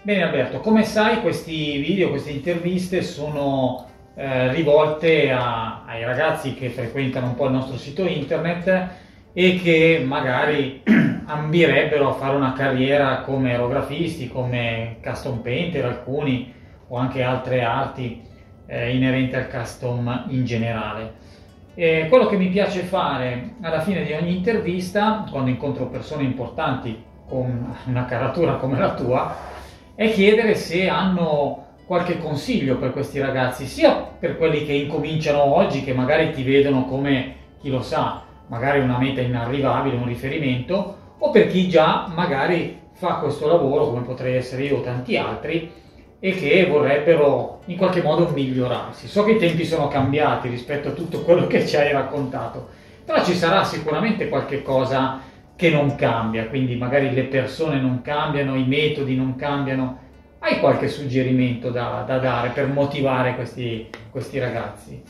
Bene Alberto, come sai questi video, queste interviste sono rivolte ai ragazzi che frequentano un po' il nostro sito internet e che magari ambirebbero a fare una carriera come aerografisti, come custom painter alcuni o anche altre arti inerenti al custom in generale. E quello che mi piace fare alla fine di ogni intervista, quando incontro persone importanti con una caratura come la tua, è chiedere se hanno qualche consiglio per questi ragazzi, sia per quelli che incominciano oggi, che magari ti vedono come, chi lo sa, magari una meta inarrivabile, un riferimento, o per chi già magari fa questo lavoro, come potrei essere io o tanti altri, e che vorrebbero in qualche modo migliorarsi. So che i tempi sono cambiati rispetto a tutto quello che ci hai raccontato, però ci sarà sicuramente qualche cosa che non cambia, quindi magari le persone non cambiano, i metodi non cambiano. Hai qualche suggerimento da dare per motivare questi ragazzi?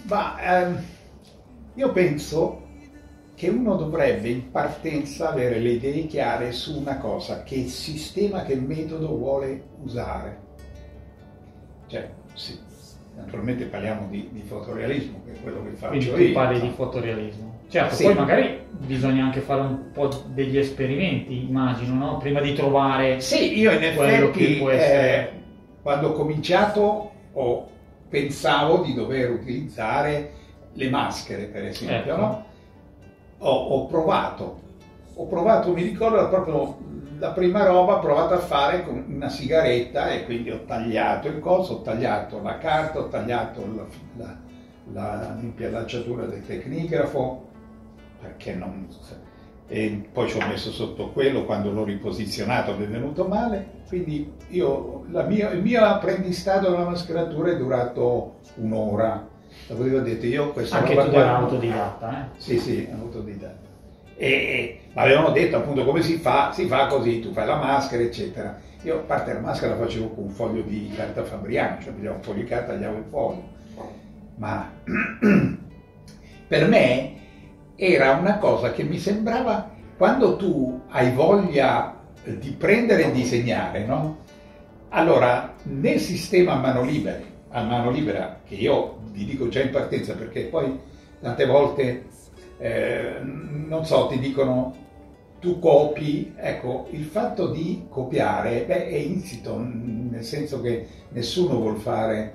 Io penso che uno dovrebbe in partenza avere le idee chiare su una cosa, che il sistema, che il metodo vuole usare. Cioè, sì, naturalmente parliamo di fotorealismo, che è quello che faccio io. Quindi tu parli di fotorealismo. Certo, sì. Poi magari bisogna anche fare un po' degli esperimenti, immagino, no? Prima di trovare sì, io in effetti, che può essere... quando ho cominciato pensavo di dover utilizzare le maschere, per esempio, ecco. No? Ho provato, mi ricordo proprio la prima roba, ho provato a fare con una sigaretta e quindi ho tagliato il coso, ho tagliato la carta, ho tagliato l'impiallacciatura del tecnigrafo, perché non... E poi ci ho messo sotto quello, quando l'ho riposizionato mi è venuto male, quindi il mio apprendistato della mascheratura è durato un'ora. Dopodiché ho detto io questa anche roba tu eri autodidatta, eh? Sì, autodidatta. E mi avevano detto appunto come si fa così, tu fai la maschera, eccetera. Io a parte la maschera la facevo con un foglio di carta Fabriano, cioè pigliavo un foglio di carta, tagliavo il foglio. Ma per me era una cosa che mi sembrava, quando tu hai voglia di prendere e disegnare, no? Allora, nel sistema a mano libera, che io vi dico già in partenza, perché poi tante volte, non so, ti dicono tu copi, ecco, il fatto di copiare è insito, nel senso che nessuno vuol fare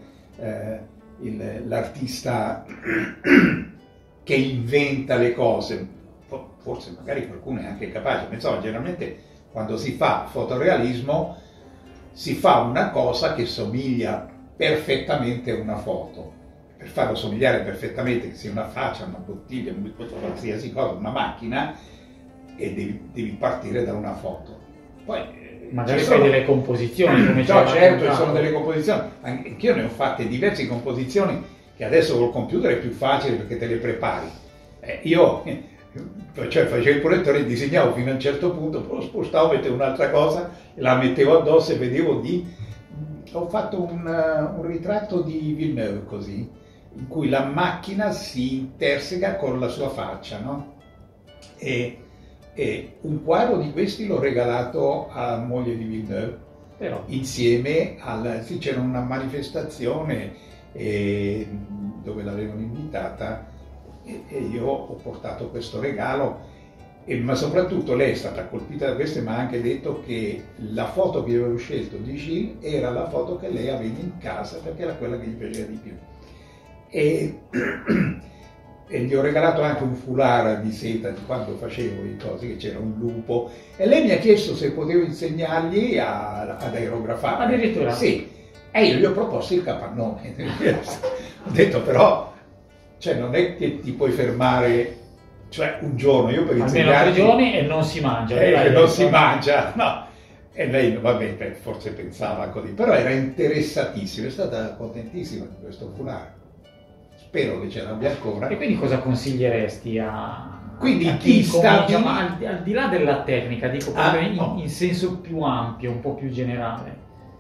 l'artista che inventa le cose, forse magari qualcuno è anche capace, ma insomma generalmente quando si fa fotorealismo si fa una cosa che somiglia perfettamente a una foto. Per farlo somigliare perfettamente, che sia una faccia, una bottiglia, qualsiasi cosa, una macchina, e devi partire da una foto. Poi magari fai delle composizioni, come no, certo, ci sono delle composizioni, anch'io ne ho fatte diverse composizioni che adesso col computer è più facile perché te le prepari. Io facevo il correttore e disegnavo fino a un certo punto, poi lo spostavo, mettevo un'altra cosa, la mettevo addosso e vedevo ho fatto un ritratto di Villeneuve così, in cui la macchina si interseca con la sua faccia, no? E un quadro di questi l'ho regalato alla moglie di Villeneuve, però insieme sì, c'era una manifestazione dove l'avevano invitata e io ho portato questo regalo, ma soprattutto lei è stata colpita da questo e mi ha anche detto che la foto che io avevo scelto di Gilles era la foto che lei aveva in casa perché era quella che gli piaceva di più. E gli ho regalato anche un foulard di seta di quando facevo i cosi, che c'era un lupo, e lei mi ha chiesto se potevo insegnargli ad aerografare. Addirittura? Sì, e io gli ho proposto il capannone. Ho detto però, cioè non è che ti puoi fermare, cioè un giorno, io per insegnarti... Almeno 3 giorni e non si mangia. Che non si mangia, no. E lei, vabbè, forse pensava così, però era interessatissima, è stata contentissima di questo foulard. Spero che ce l'abbia ancora. E quindi cosa consiglieresti quindi a chi sta al di là della tecnica, dico proprio in senso più ampio, un po' più generale?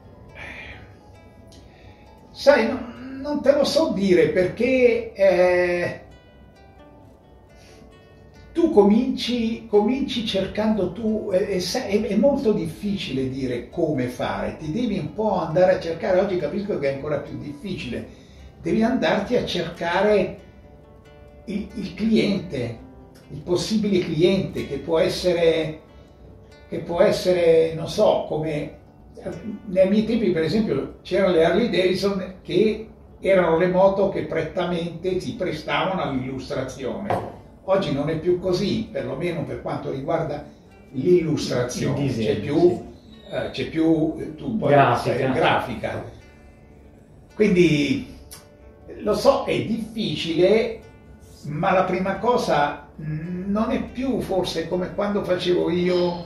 Sai, non te lo so dire perché tu cominci cercando tu, è molto difficile dire come fare, ti devi un po' andare a cercare, oggi capisco che è ancora più difficile, devi andarti a cercare il cliente, il possibile cliente che può essere, non so, come nei miei tempi per esempio c'erano le Harley Davidson che erano le moto che prettamente si prestavano all'illustrazione. Oggi non è più così, perlomeno per quanto riguarda l'illustrazione, disegno, c'è più tu poi grafica. Quindi lo so, è difficile, ma la prima cosa non è più forse come quando facevo io,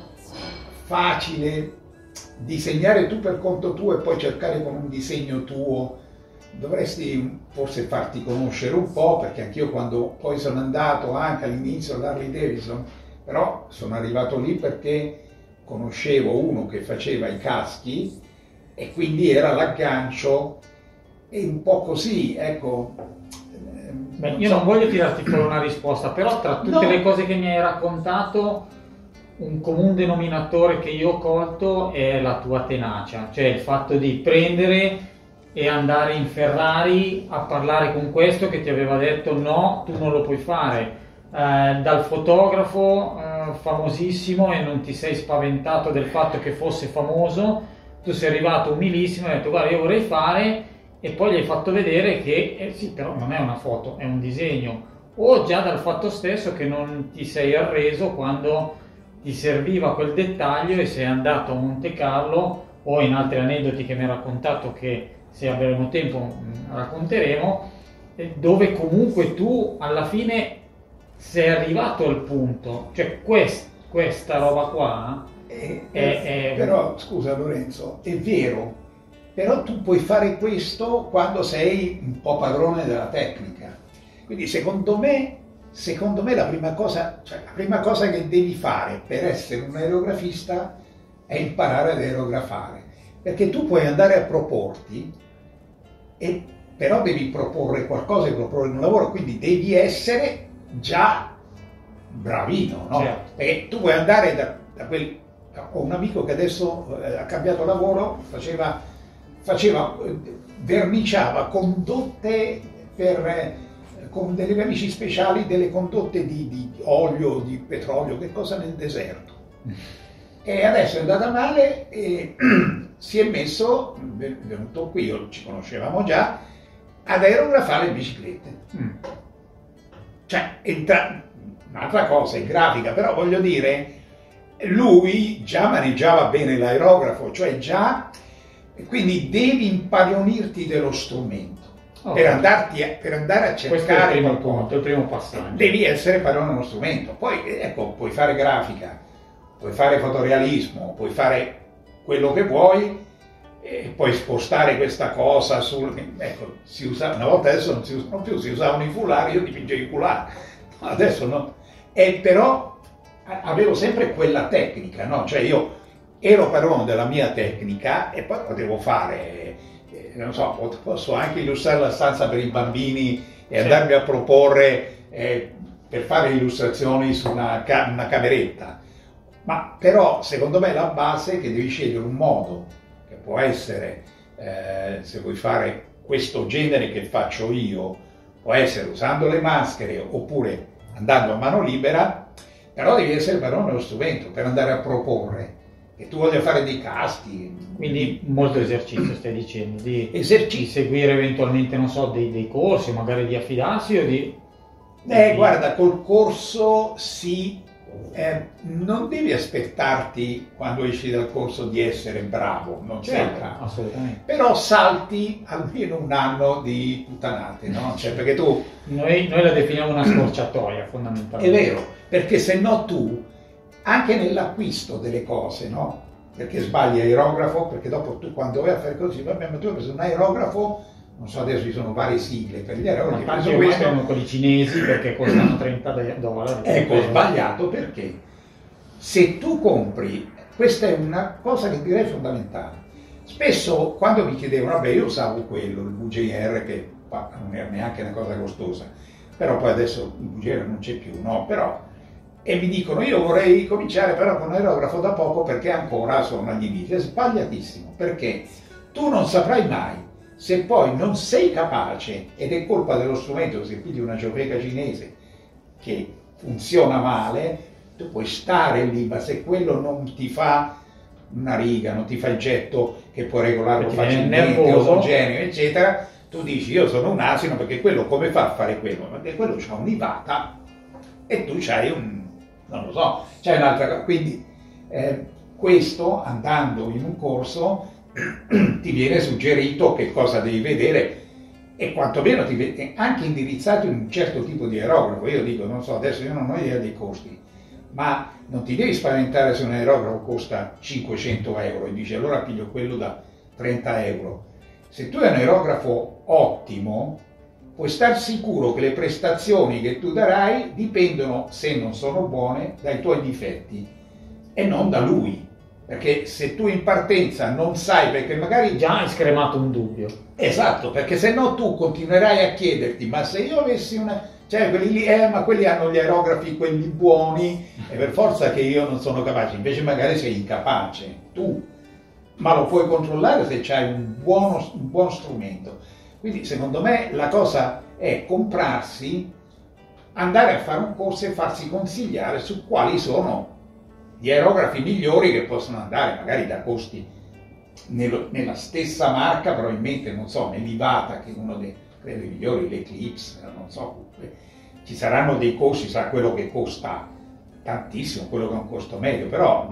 facile disegnare tu per conto tuo e poi cercare con un disegno tuo. Dovresti forse farti conoscere un po', perché anch'io quando poi sono andato anche all'inizio all'Harley Davidson, però sono arrivato lì perché conoscevo uno che faceva i caschi e quindi era l'aggancio e un po' così, ecco. Beh, io non voglio tirarti fuori una risposta, però tra tutte le cose che mi hai raccontato, un comune denominatore che io ho colto è la tua tenacia, cioè il fatto di prendere e andare in Ferrari a parlare con questo che ti aveva detto no, tu non lo puoi fare, dal fotografo famosissimo, e non ti sei spaventato del fatto che fosse famoso, tu sei arrivato umilissimo e hai detto guarda io vorrei fare, e poi gli hai fatto vedere che sì, però non è una foto, è un disegno, o già dal fatto stesso che non ti sei arreso quando ti serviva quel dettaglio e sei andato a Monte Carlo, o in altri aneddoti che mi hai raccontato che se avremo tempo racconteremo, dove comunque tu alla fine sei arrivato al punto, cioè questa roba qua è però scusa Lorenzo, è vero, però tu puoi fare questo quando sei un po' padrone della tecnica, quindi secondo me la prima cosa che devi fare per essere un aerografista è imparare ad aerografare, perché tu puoi andare a proporti, però devi proporre qualcosa e proporre un lavoro, quindi devi essere già bravino, no? Certo. Perché tu puoi andare da quel... Ho un amico che adesso ha cambiato lavoro, verniciava condotte con delle vernici speciali, delle condotte di olio, di petrolio, che cosa nel deserto. E adesso è andata male e si è messo, è venuto qui, ci conoscevamo già, ad aerografare le biciclette. Cioè, un'altra cosa, è grafica, però voglio dire, lui già maneggiava bene l'aerografo, cioè già, quindi devi impadronirti dello strumento. Per andare a cercare questo è il primo punto, il primo passaggio. Devi essere padrone dello strumento. Poi ecco, puoi fare grafica, puoi fare fotorealismo, puoi fare quello che vuoi, e puoi spostare questa cosa ecco, una volta, adesso non si usano più, si usavano i foulard, io dipingevo i foulard, adesso no. Però avevo sempre quella tecnica, no? Cioè io ero padrone della mia tecnica e poi potevo fare, non so, posso anche illustrare la stanza per i bambini e andarmi a proporre per fare illustrazioni su una cameretta. Ma però secondo me la base è che devi scegliere un modo, che può essere, se vuoi fare questo genere che faccio io, può essere usando le maschere oppure andando a mano libera, però devi essere padrone dello strumento per andare a proporre. Che tu voglia fare dei caschi. Quindi molto esercizio stai dicendo, di seguire eventualmente, non so, dei corsi, magari di affidarsi o di... Guarda, col corso sì, non devi aspettarti quando esci dal corso di essere bravo, non sei bravo. Assolutamente. Però salti almeno un anno di puttanate, no? Cioè, perché tu... Noi la definiamo una scorciatoia, fondamentalmente. È vero, perché se no tu, anche nell'acquisto delle cose, no? Perché sbagli aerografo, perché dopo tu quando vai a fare così, vabbè, ma tu hai preso un aerografo, non so, adesso ci sono varie sigle per gli aerografi. Ma tanti ormai sono quelli cinesi perché costano $30. Ecco, ho sbagliato perché se tu compri, questa è una cosa che direi fondamentale. Spesso quando mi chiedevano, vabbè, io usavo quello, il VJR, che non era neanche una cosa costosa, però poi adesso il VJR non c'è più, no? Però e mi dicono io vorrei cominciare però con l'aerografo da poco perché ancora sono agli inizi. È sbagliatissimo, perché tu non saprai mai se poi non sei capace, ed è colpa dello strumento, se pigli una ciofeca cinese che funziona male, tu puoi stare lì, ma se quello non ti fa una riga, non ti fa il getto che puoi regolarlo facilmente, omogeneo, eccetera, tu dici io sono un asino perché quello come fa a fare quello? Perché quello c'ha un'ivata e tu c'hai non lo so, c'hai un'altra cosa. Quindi questo, andando in un corso, ti viene suggerito che cosa devi vedere e quantomeno ti viene anche indirizzato in un certo tipo di aerografo. Io dico, non so, adesso io non ho idea dei costi, ma non ti devi spaventare se un aerografo costa 500 euro e dici allora piglio quello da 30 euro. Se tu hai un aerografo ottimo, puoi star sicuro che le prestazioni che tu darai dipendono, se non sono buone, dai tuoi difetti e non da lui. Perché se tu in partenza non sai, perché magari già hai scremato un dubbio. Esatto, perché se no tu continuerai a chiederti, ma se io avessi una... Cioè quelli lì, ma quelli hanno gli aerografi, quelli buoni, e per forza che io non sono capace, invece magari sei incapace, tu, ma lo puoi controllare se c'hai un buono strumento. Quindi secondo me la cosa è comprarsi, andare a fare un corso e farsi consigliare su quali sono gli aerografi migliori che possono andare, magari da costi nella stessa marca, probabilmente, non so, nell'Ivata, che è uno dei credo i migliori, l'Eclipse, non so, ci saranno dei costi, sa quello che costa tantissimo, quello che è un costo medio, però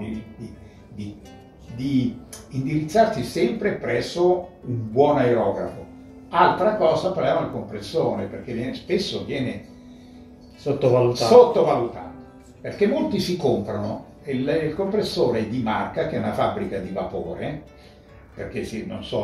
di indirizzarsi sempre presso un buon aerografo. Altra cosa, parliamo del compressore, perché spesso viene sottovalutato, perché molti si comprano il compressore di marca, che è una fabbrica di vapore, perché sì, non so,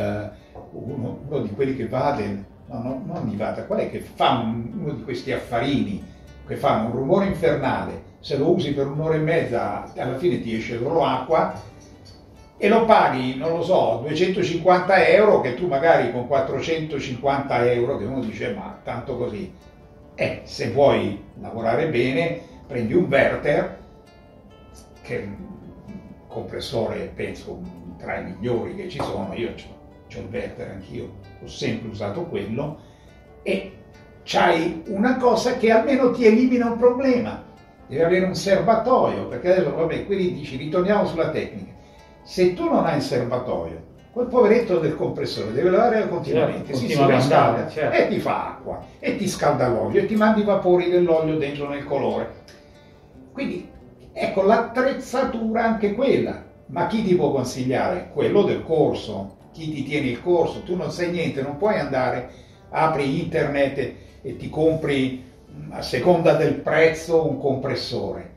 uno di quelli che va non di vata, qual è che fa uno di questi affarini che fanno un rumore infernale, se lo usi per un'ora e mezza alla fine ti esce loro acqua e lo paghi, non lo so, 250 euro, che tu magari con 450 euro, che uno dice ma tanto così, se vuoi lavorare bene prendi un Werther, che è un compressore penso tra i migliori che ci sono, io c'ho il Werther anch'io, ho sempre usato quello, e c'hai una cosa che almeno ti elimina un problema, devi avere un serbatoio, perché adesso vabbè, quindi dici, ritorniamo sulla tecnica, se tu non hai il serbatoio, quel poveretto del compressore deve lavare continuamente, si riscalda, certo, e ti fa acqua, e ti scalda l'olio, e ti manda i vapori dell'olio dentro nel colore. Quindi ecco, l'attrezzatura anche quella, ma chi ti può consigliare? Quello del corso, chi ti tiene il corso, tu non sai niente, non puoi andare, apri internet e ti compri a seconda del prezzo un compressore.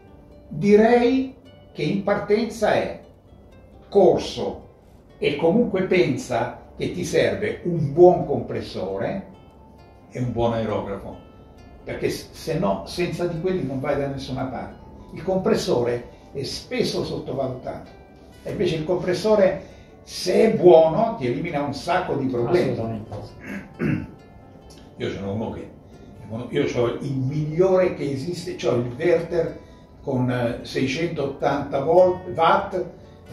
Direi che in partenza è corso e comunque pensa che ti serve un buon compressore e un buon aerografo, perché se no senza di quelli non vai da nessuna parte. Il compressore è spesso sottovalutato e invece il compressore, se è buono, ti elimina un sacco di problemi. Io ce n'ho uno io ho il migliore che esiste, ho il Werther con 680 watt,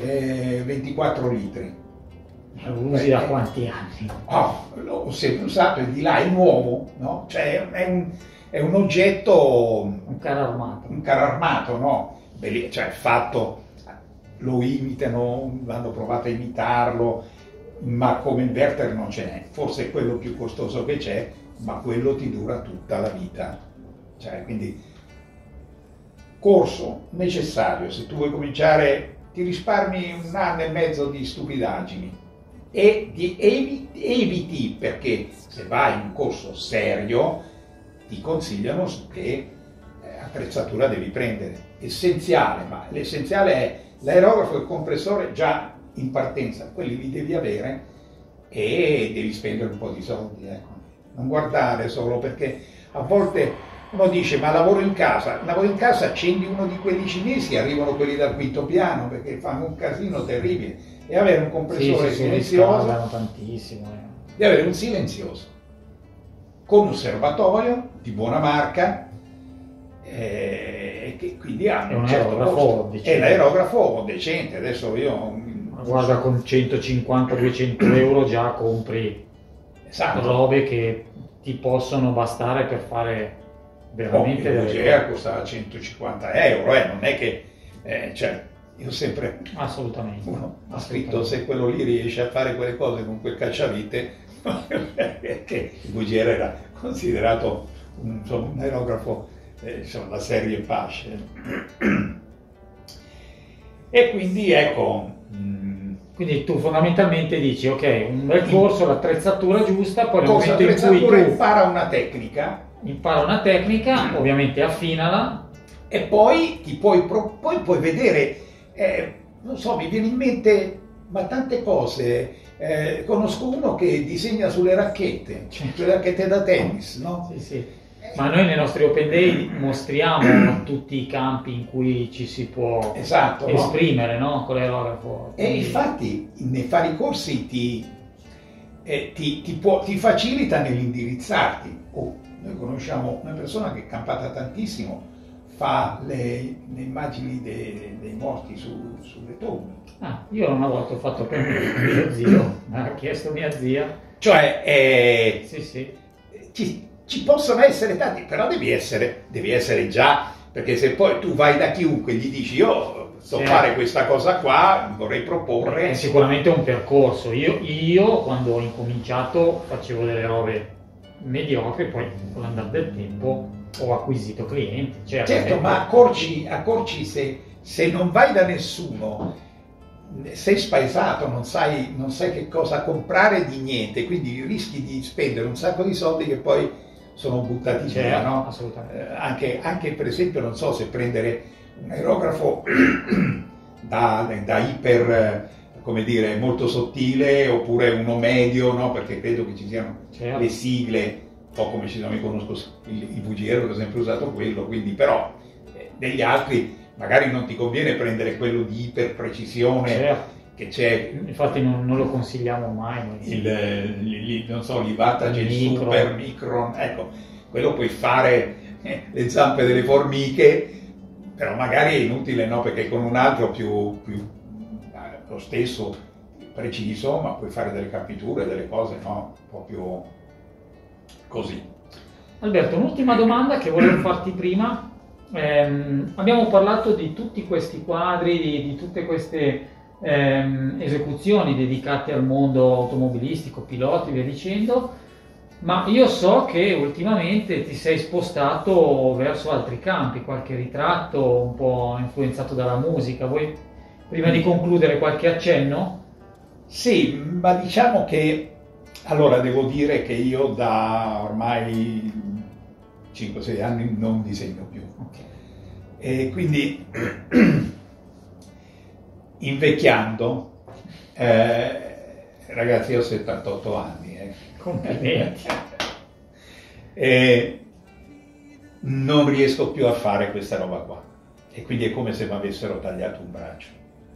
24 litri. Lo usi da quanti anni? L'ho sempre usato, e di là è nuovo, no? Cioè è un oggetto, un carro armato, no? Cioè fatto, lo imitano, hanno provato a imitarlo, ma come il Werther non ce n'è, forse è quello più costoso che c'è, ma quello ti dura tutta la vita. Cioè, quindi corso necessario, se tu vuoi cominciare ti risparmi 1 anno e mezzo di stupidaggini e eviti, perché se vai in un corso serio ti consigliano su che attrezzatura devi prendere, essenziale, ma l'essenziale è l'aerografo e il compressore già in partenza, quelli li devi avere e devi spendere un po' di soldi, ecco. Non guardare solo, perché a volte uno dice ma lavoro in casa, accendi uno di quelli cinesi, arrivano quelli dal 5º piano perché fanno un casino terribile, e avere un compressore silenzioso, tantissimo, devi avere un silenzioso con un serbatoio di buona marca, che quindi hanno È un un certo aerografo costo. decente. È l'aerografo decente, adesso io... Guarda, con 150-200 euro già compri Esatto. robe che ti possono bastare per fare veramente Il delle Vogea cose. costa 150 euro, non è che... cioè, io sempre... Assolutamente. Uno ha Assolutamente. scritto, se quello lì riesce a fare quelle cose con quel cacciavite, perché il Vogea era considerato un aerografo, insomma, la serie Pasce. E quindi ecco... Quindi tu fondamentalmente dici, ok, un bel corso, l'attrezzatura giusta, poi nel cosa momento in cui attrezzatura tu impara una tecnica impara una tecnica, ovviamente affinala. e poi poi puoi vedere, non so, mi viene in mente, ma tante cose. Conosco uno che disegna sulle racchette da tennis, no? Sì, sì. Ma noi nei nostri Open Day mostriamo tutti i campi in cui ci si può Esatto, no? esprimere, no? Con l'aerografo. E infatti nel fare i corsi ti facilita nell'indirizzarti. Noi conosciamo una persona che è campata tantissimo, fa le immagini dei morti sulle tombe. Io una volta ho fatto per mio zio, mi ha chiesto mia zia. Cioè, Sì, sì. ci possono essere tanti, però devi essere già, perché se poi tu vai da chiunque e gli dici io so fare questa cosa qua, vorrei proporre... È sicuramente un percorso. Io quando ho incominciato facevo delle robe mediocri, poi con l'andare del tempo ho acquisito clienti. Certo, ma accorgi se non vai da nessuno, sei spaesato, non sai che cosa comprare di niente, quindi rischi di spendere un sacco di soldi che poi sono buttati via, no? Assolutamente. Anche per esempio, non so se prendere un aerografo da iper, come dire, molto sottile, oppure uno medio, no? Perché credo che ci siano le sigle, un po' come ci sono, io conosco il Vugiero che ho sempre usato quello, quindi però degli altri magari non ti conviene prendere quello di iper precisione che c'è. Infatti non lo consigliamo mai. Non so, l'Ivatagel Super Micron, ecco, quello puoi fare le zampe delle formiche, però magari è inutile, no? Perché con un altro più lo stesso preciso, ma puoi fare delle capture, delle cose, no? Un po' più così. Alberto, un'ultima domanda che volevo farti prima. Abbiamo parlato di tutti questi quadri, di tutte queste esecuzioni dedicate al mondo automobilistico, piloti, via dicendo, ma io so che ultimamente ti sei spostato verso altri campi, qualche ritratto un po' influenzato dalla musica. Vuoi, prima di concludere, qualche accenno? Sì, ma diciamo che, allora devo dire che io da ormai 5-6 anni non disegno più. Okay. E quindi invecchiando, ragazzi, io ho 78 anni. Complimenti. E non riesco più a fare questa roba qua. E quindi è come se mi avessero tagliato un braccio.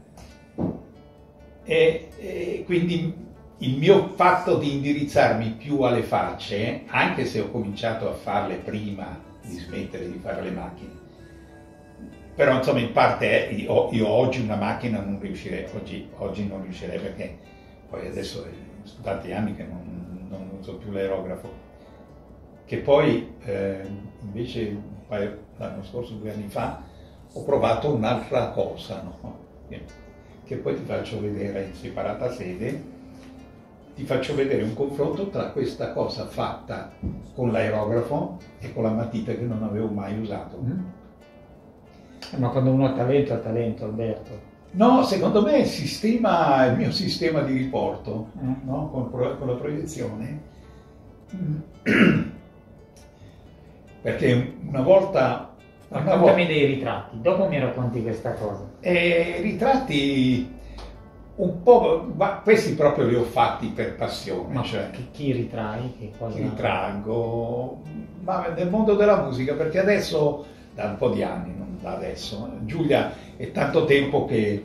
E quindi il mio fatto di indirizzarmi più alle facce, anche se ho cominciato a farle prima di smettere di fare le macchine, però insomma in parte io oggi una macchina non riuscirei, oggi non riuscirei, perché poi adesso sono tanti anni che non uso più l'aerografo, che poi invece l'anno scorso, 2 anni fa, ho provato un'altra cosa, no? Che poi ti faccio vedere in separata sede. Ti faccio vedere un confronto tra questa cosa fatta con l'aerografo e con la matita che non avevo mai usato. Ma quando uno ha talento, Alberto. No, secondo me il mio sistema di riporto, no? con la proiezione, perché una volta... Raccontami dei ritratti, dopo mi racconti questa cosa. Ritratti un po', ma questi proprio li ho fatti per passione. Ma cioè, chi ritrai? Che cosa... Ritraggo, ma nel mondo della musica, perché adesso, da un po' di anni, non da adesso, Giulia è tanto tempo che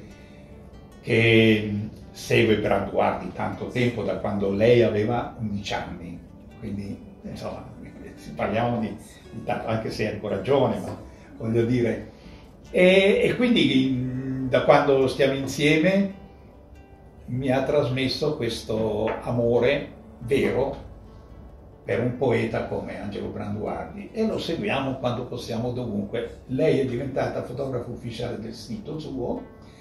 segue Branduardi, tanto tempo, da quando lei aveva 11 anni, quindi insomma parliamo di tanto, anche se è ancora giovane, ma voglio dire. E quindi da quando stiamo insieme mi ha trasmesso questo amore vero per un poeta come Angelo Branduardi e lo seguiamo quando possiamo dovunque. Lei è diventata fotografo ufficiale del sito suo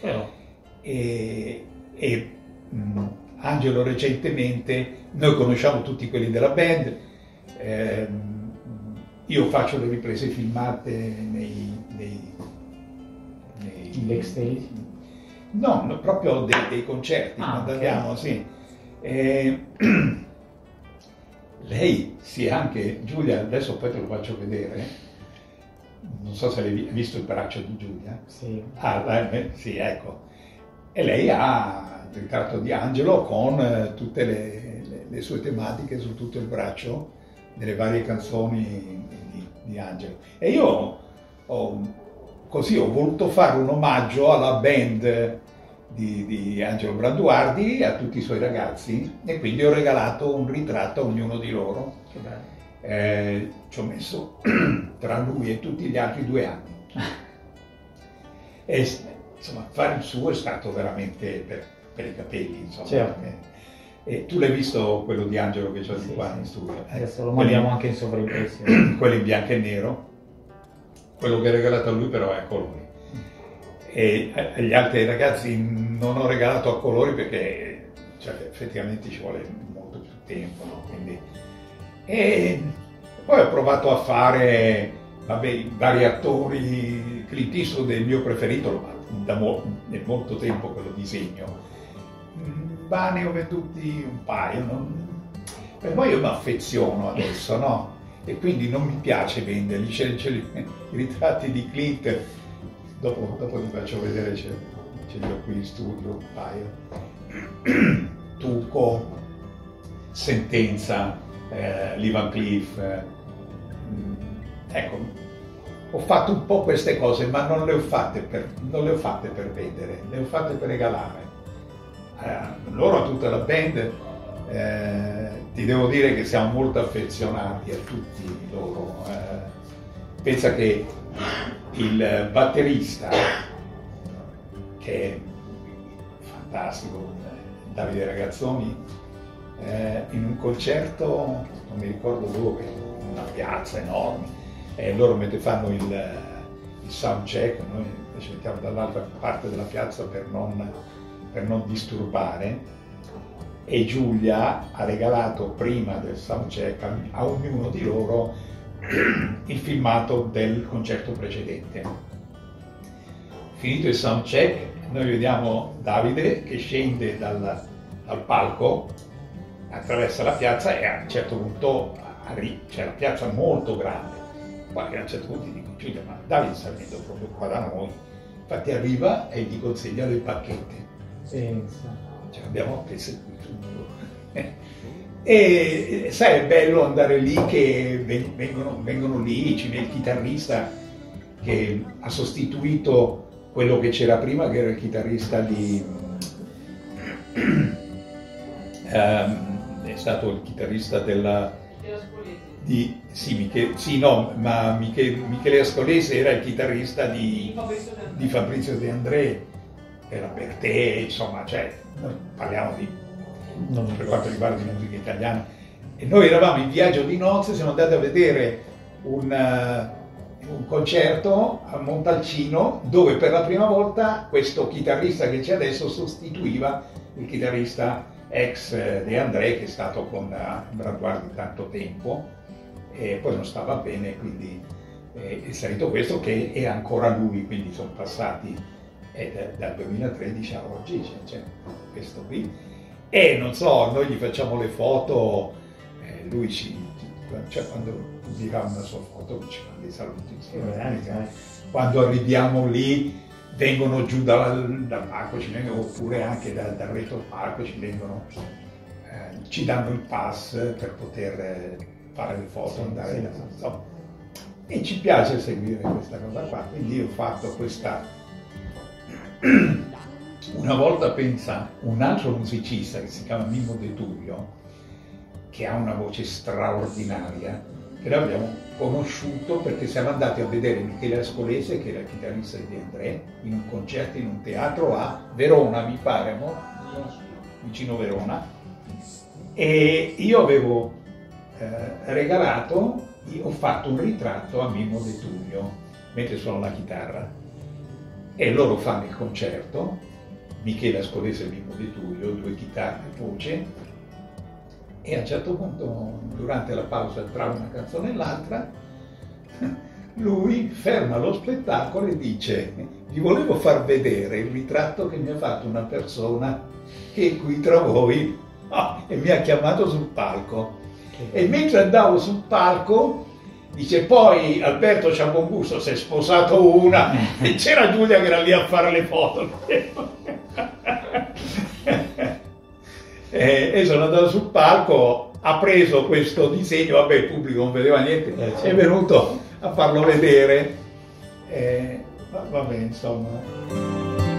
e Angelo recentemente, noi conosciamo tutti quelli della band, io faccio le riprese filmate nei backstage? No, proprio dei concerti, quando andiamo, sì. Lei sì, anche Giulia, adesso poi te lo faccio vedere, non so se hai visto il braccio di Giulia. Sì. Sì, ecco. E lei ha il ritratto di Angelo con tutte le sue tematiche su tutto il braccio delle varie canzoni di Angelo. E io ho voluto fare un omaggio alla band di Angelo Branduardi, a tutti i suoi ragazzi, e quindi ho regalato un ritratto a ognuno di loro. Che bello. Ci ho messo tra lui e tutti gli altri 2 anni. E insomma, fare il suo è stato veramente per i capelli, insomma. Certo. E tu l'hai visto quello di Angelo che c'è di qua in studio? Adesso lo mandiamo anche in sovraimpressione. Quello in bianco e nero. Quello che ho regalato a lui però è a colori. E agli altri ragazzi non ho regalato a colori perché effettivamente ci vuole molto più tempo, no? Quindi, e poi ho provato a fare i vari attori. Clint Eastwood è il mio preferito, da molto tempo che lo disegno. Ma ne ho venduti un paio. Per poi io mi affeziono adesso, no? E quindi non mi piace venderli. C'è i ritratti di Clint. Dopo ti faccio vedere, ce li ho qui in studio un paio. Tuco, Sentenza, Lee Van Cleef. Ecco, ho fatto un po' queste cose, ma non le ho fatte per vendere, le ho fatte per regalare. Loro, a tutta la band, ti devo dire che siamo molto affezionati a tutti loro. Pensa che il batterista, che è fantastico, Davide Ragazzoni, in un concerto, non mi ricordo dove, una piazza enorme, loro mentre fanno il sound check, noi ci mettiamo dall'altra parte della piazza per non disturbare, e Giulia ha regalato prima del sound check a ognuno di loro il filmato del concerto precedente. Finito il sound check, noi vediamo Davide che scende dal palco, attraversa la piazza e a un certo punto c'è la piazza molto grande. Poi a un certo punto dico: Giulia, ma Davide sta venendo proprio qua da noi. Infatti arriva e gli consegna le bacchette. Cioè abbiamo perseguito. E sai, è bello andare lì, che vengono lì, ci viene il chitarrista che ha sostituito quello che c'era prima, che era il chitarrista è stato il chitarrista Michele Ascolese era il chitarrista di Fabrizio De André, era per te, insomma, noi parliamo per quanto riguarda la musica italiana. E noi eravamo in viaggio di nozze, siamo andati a vedere un concerto a Montalcino, dove per la prima volta questo chitarrista che c'è adesso sostituiva il chitarrista ex De André, che è stato con Branduardi tanto tempo, e poi non stava bene, quindi è salito questo, che è ancora lui, quindi sono passati dal 2013 a oggi, c'è questo qui. E non so, noi gli facciamo le foto, lui quando pubblica una sua foto ci fa dei saluti. Quando arriviamo lì vengono giù dal palco, oppure anche dal retro palco ci danno il pass per poter fare le foto, andare e ci piace seguire questa cosa qua. Quindi io ho fatto questa. Una volta, pensa, un altro musicista che si chiama Mimmo De Tullio, che ha una voce straordinaria, e l'abbiamo conosciuto perché siamo andati a vedere Michele Ascolese, che era il chitarrista di André, in un concerto in un teatro a Verona, mi pare, no? Vicino Verona, e io avevo regalato, ho fatto un ritratto a Mimmo De Tullio mentre suono la chitarra, e loro fanno il concerto, Michele Ascolese e Mimmo De Tullio, 2 chitarre e voce, e a un certo punto, durante la pausa tra una canzone e l'altra, lui ferma lo spettacolo e dice: vi volevo far vedere il ritratto che mi ha fatto una persona che è qui tra voi, e mi ha chiamato sul palco. E mentre andavo sul palco, dice, poi Alberto Ciambongusto si è sposato una e c'era Giulia che era lì a fare le foto. E sono andato sul palco, ha preso questo disegno, vabbè, il pubblico non vedeva niente, è venuto a farlo vedere, vabbè, insomma.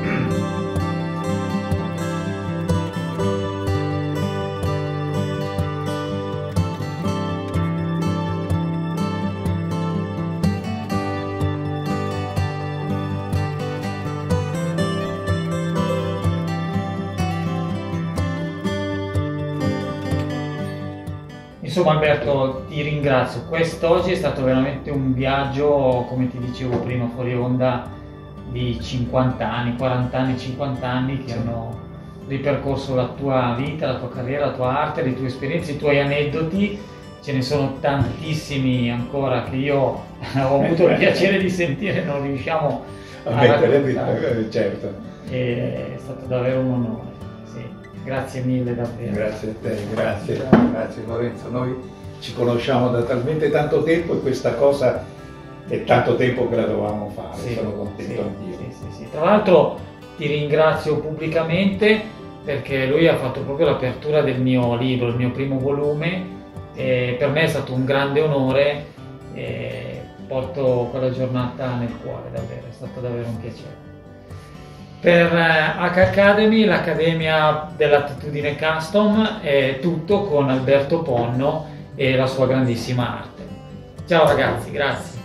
Insomma Alberto, ti ringrazio. Quest'oggi è stato veramente un viaggio, come ti dicevo prima, fuori onda, di 50 anni, 40 anni, 50 anni che hanno ripercorso la tua vita, la tua carriera, la tua arte, le tue esperienze, i tuoi aneddoti. Ce ne sono tantissimi ancora che io ho avuto il piacere di sentire, non riusciamo a raccontare. Certo. È stato davvero un onore. Grazie mille davvero. Grazie a te, grazie Lorenzo. Noi ci conosciamo da talmente tanto tempo e questa cosa è tanto tempo che la dovevamo fare, sì, sono contento anch'io. Sì. Tra l'altro ti ringrazio pubblicamente perché lui ha fatto proprio l'apertura del mio libro, il mio primo volume, e per me è stato un grande onore e porto quella giornata nel cuore, davvero, è stato davvero un piacere. Per H Academy, l'Accademia dell'Attitudine Custom, è tutto con Alberto Ponno e la sua grandissima arte. Ciao ragazzi, grazie.